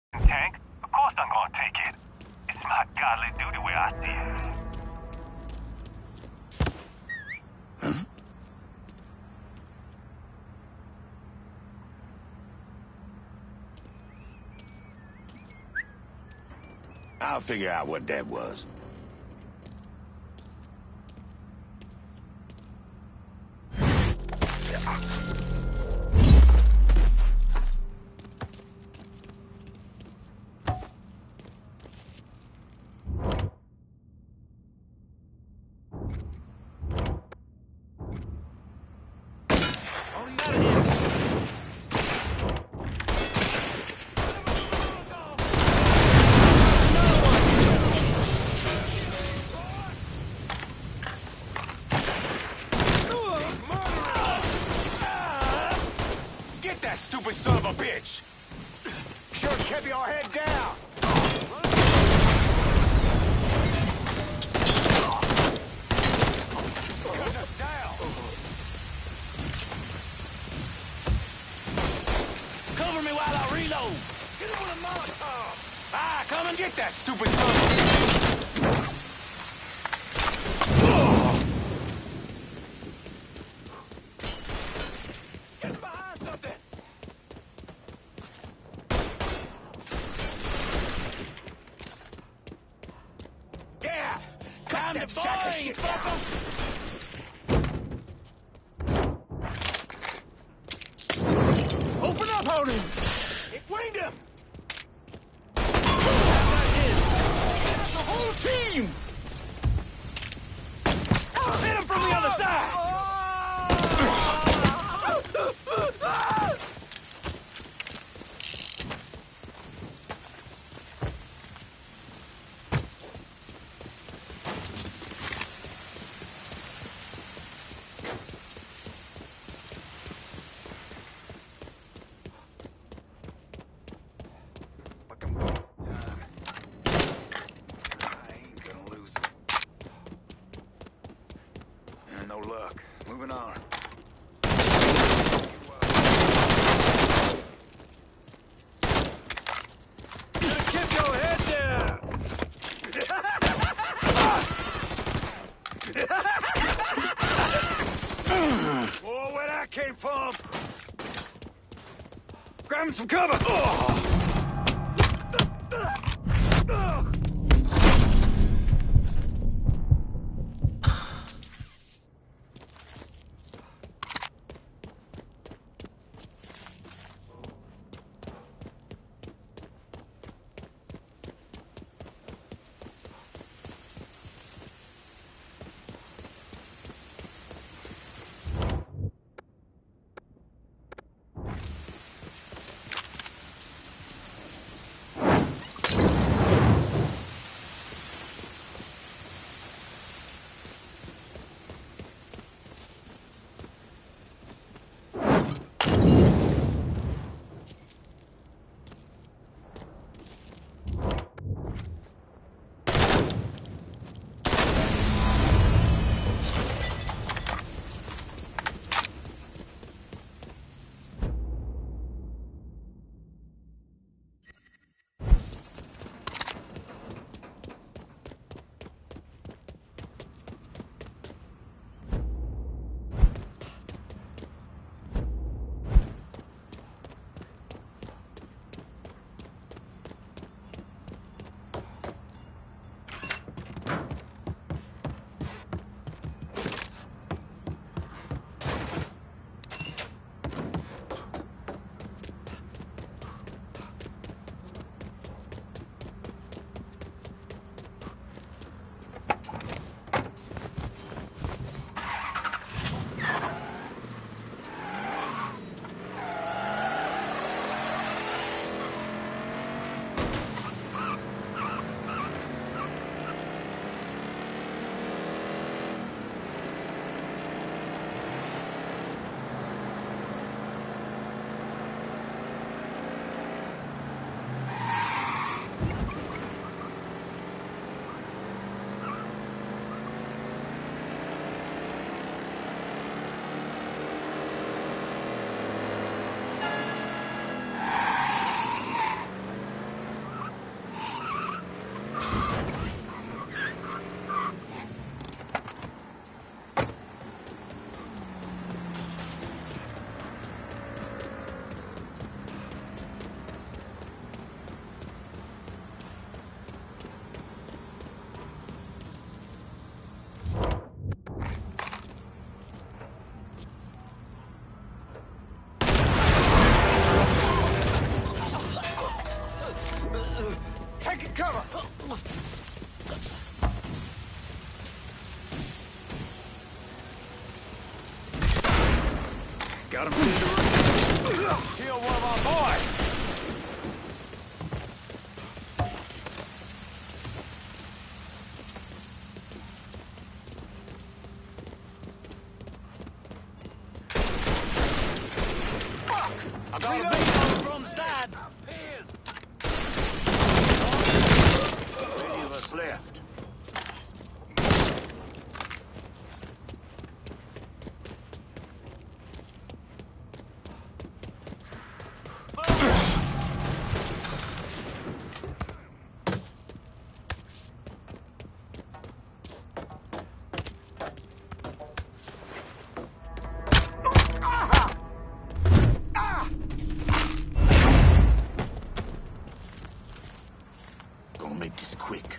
Tank? Of course I'm gonna take it. It's my godly duty where I see it. I'll figure out what that was. That stupid son of a bitch! Sure kept your head down. Cutting us down. Cover me while I reload. Get him with a Molotov. Ah, come and get that stupid son of a bitch. That sack of shit down. Open up, Hody! It winged him! That's the whole team! Hit him from the other side! No luck. Moving on. Keep your head down! Oh, where that came from? Grabbing some cover! Taking cover! Got him. Kill one of our boys! I got a big one from the side. Many of us left. Gonna make this quick.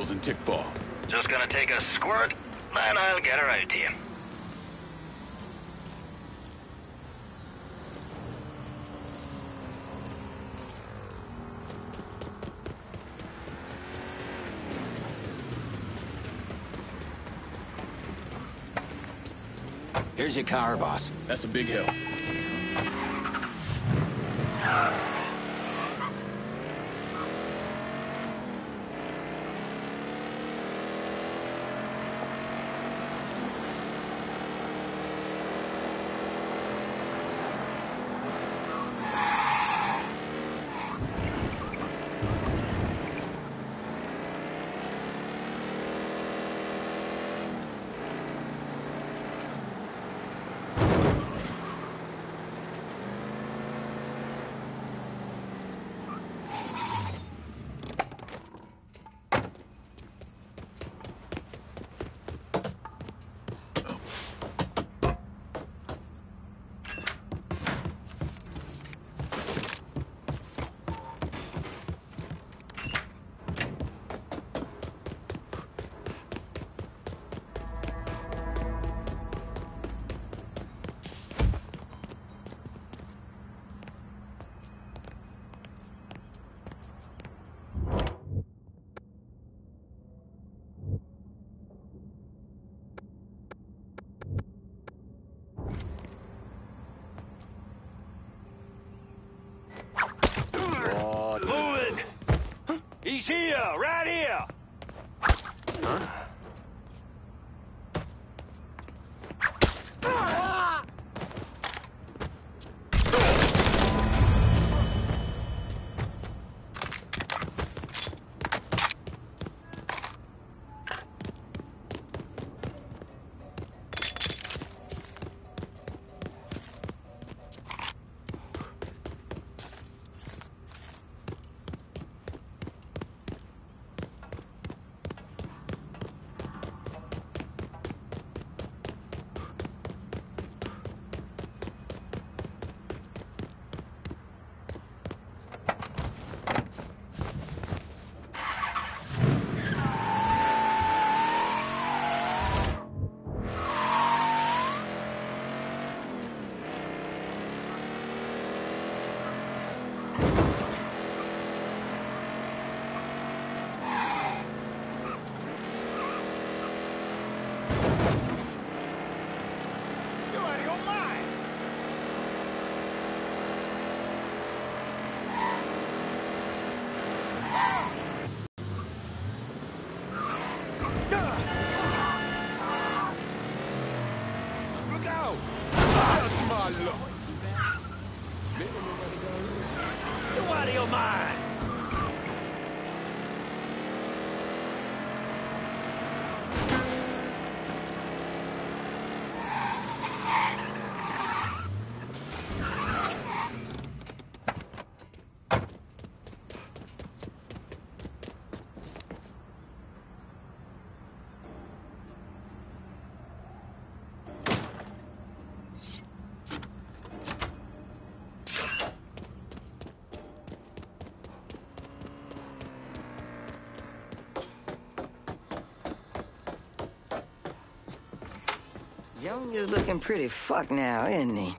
girls in Tickfall? Just gonna take a squirt, and I'll get her out to you. Here's your car, boss. That's a big help. He's here, right here! Huh? You out of your mind! Junior's looking pretty fucked now, isn't he?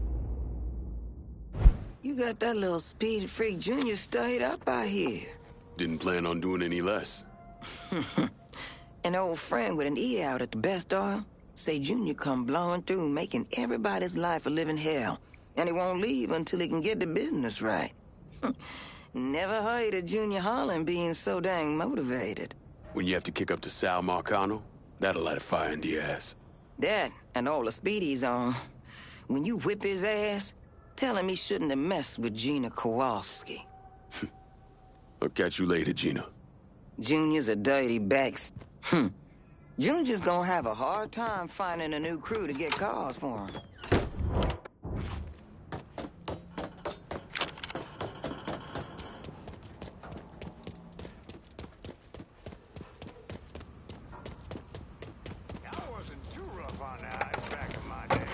You got that little speed freak Junior stayed up out here. Didn't plan on doing any less. An old friend with an E out at the best oil say Junior come blowing through, making everybody's life a living hell, and he won't leave until he can get the business right. Never heard of Junior Holland being so dang motivated. When you have to kick up to Sal Marcano, that'll light a fire into your ass. That and all the speed he's on. When you whip his ass, tell him he shouldn't have messed with Gina Kowalski. I'll catch you later, Gina. Junior's a dirty backs. Junior's gonna have a hard time finding a new crew to get cars for him. I wasn't too rough on the eyes back in my day.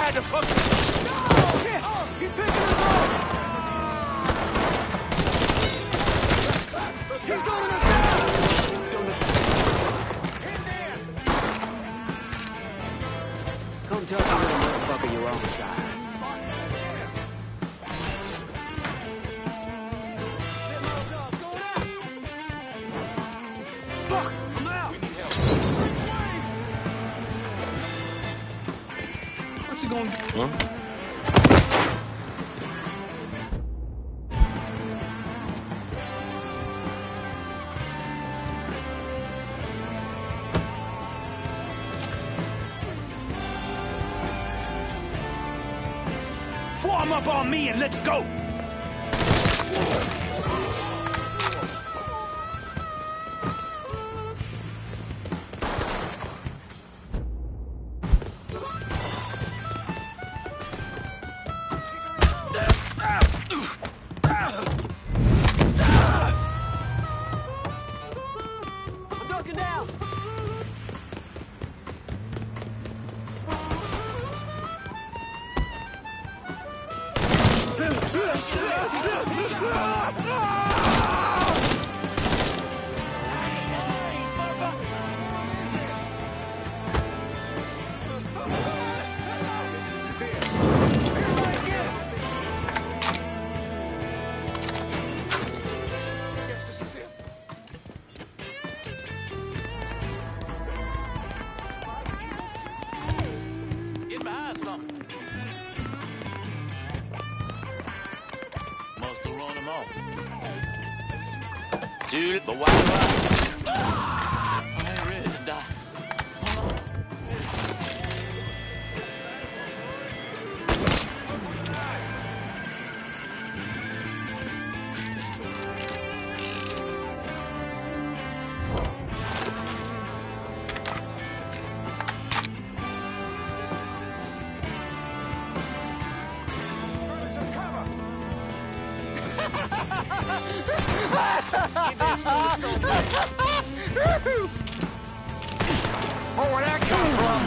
tried to fuck... No! Shit! He's picking us off! He's going us down! Come touch a little motherfucker your own size. Fuck! I'm out! We need help. What's he gonna do? Huh? Form up on me and let's go! I'm ducking down! Get behind something. Must have run him off. Dude, the wild ride. I ain't ready to die. Hold on. Oh, where'd that come from?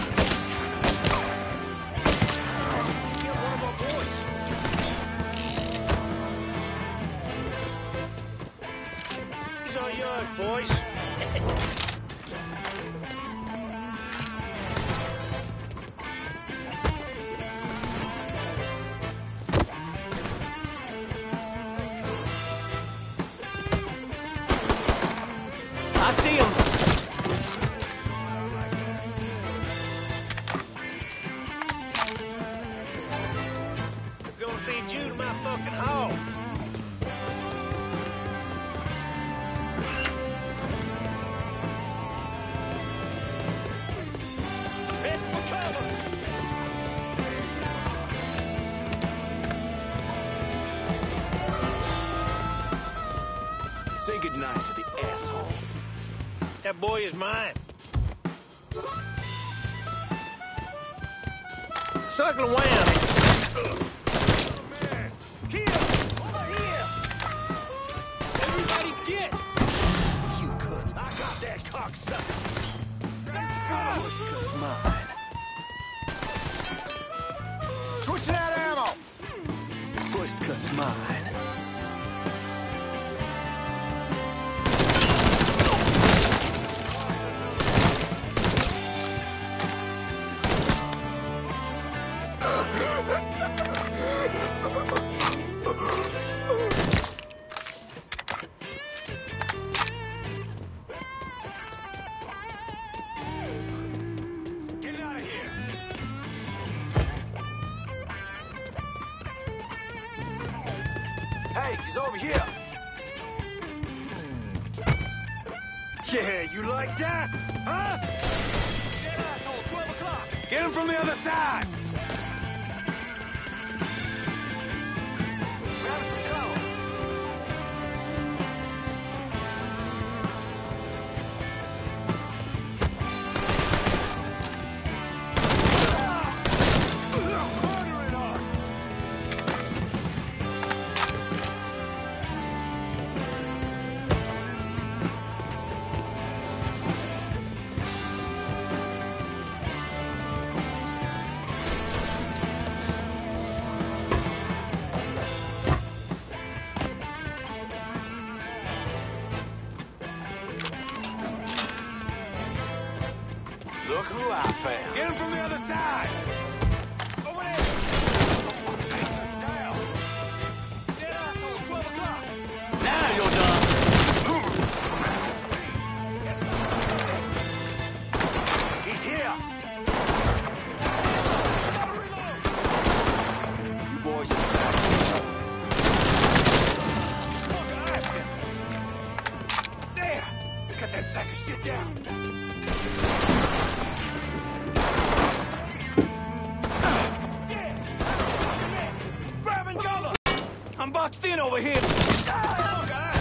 These are yours, boys. I see him. Gonna feed you to my fucking hog. Head for cover. Say goodnight to the asshole. That boy is mine. Circle around. Here! Over here! Everybody get! You couldn't. I got that cocksucker. It's mine. Switch that ammo! First cut's mine. Get out of here! Hey, he's over here! Yeah, you like that? Huh? That asshole, 12 o'clock! Get him from the other side! Grab some cover! Murdering us. you out, fam? Get him from the other side! Over there! Style! Dead asshole, 12 o'clock! Now you're done. He's here! You boys just back. There! Cut that sack of shit down! I'm boxed in over here. Oh, God.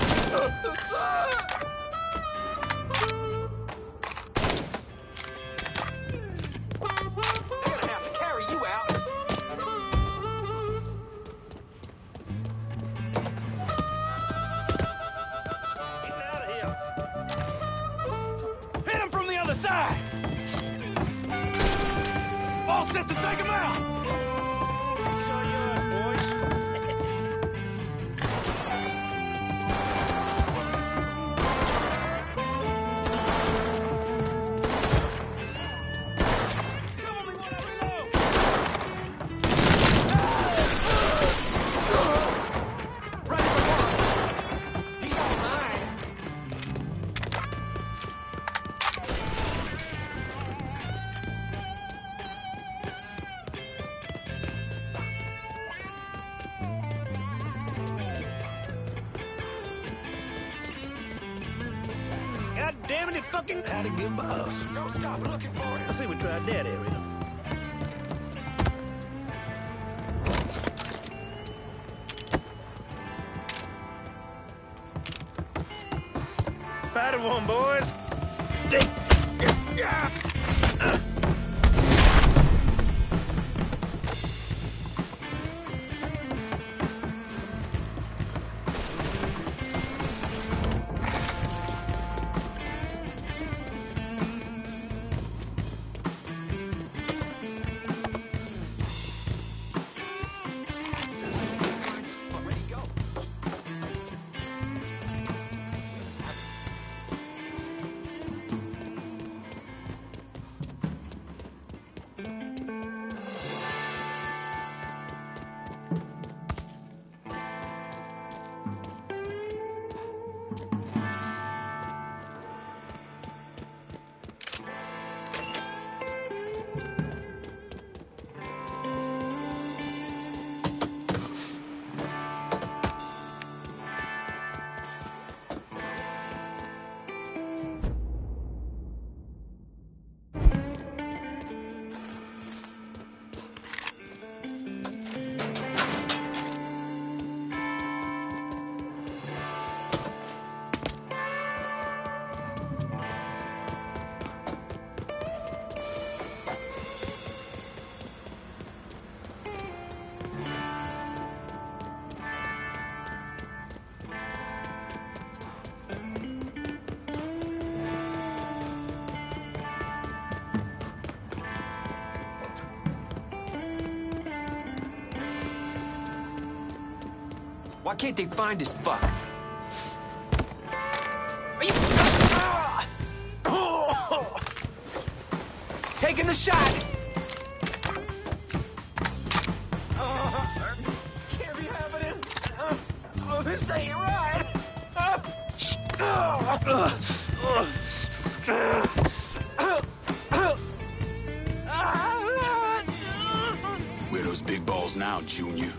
They're gonna have to carry you out. Get out of here. Hit him from the other side. All set to take him out. It's on yours, boys. Cover me while I reload. Ready for work. He's all mine. God damn it, it fucking had to get by us. Don't stop looking for it. I say we tried that area. Spotted one, boys. Ready to go. Why can't they find this fuck? Are you... Taking the shot! Can't be happening! Oh, this ain't right! Where are those big balls now, Junior?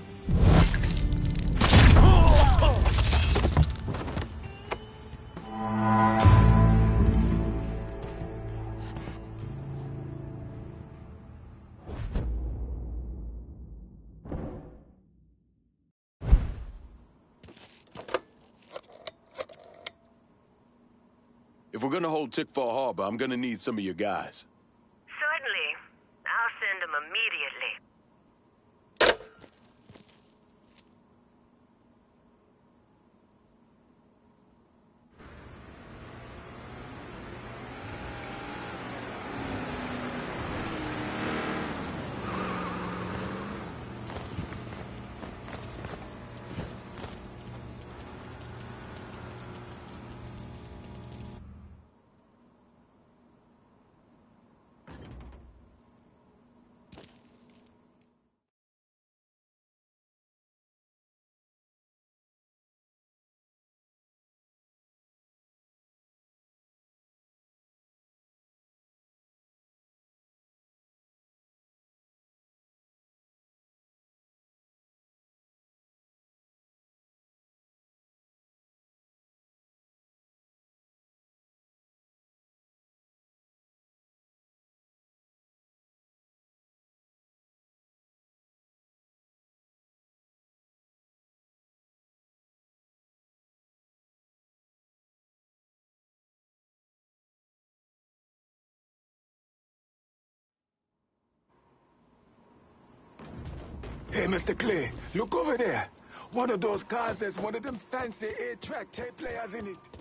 If we're gonna hold Tickfall Harbor, I'm gonna need some of your guys. Certainly. I'll send them immediately. Hey, Mr. Clay, look over there. One of those cars has one of them fancy 8-track tape players in it.